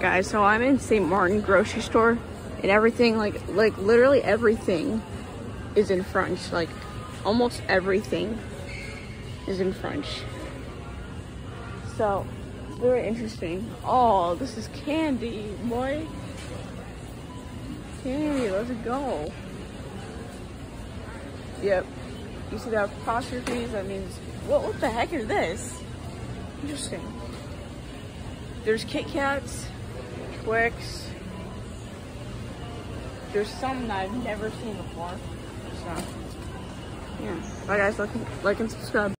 guys, so I'm in St. Martin grocery store, and everything, like literally everything is in French. Like, almost everything is in French. So, very interesting. Oh, this is candy, boy. Candy, let's go. Yep. You see that apostrophes? That means, what the heck is this? Interesting. There's Kit Kats, Twix. There's some that I've never seen before. So, yeah. Bye guys, like and subscribe.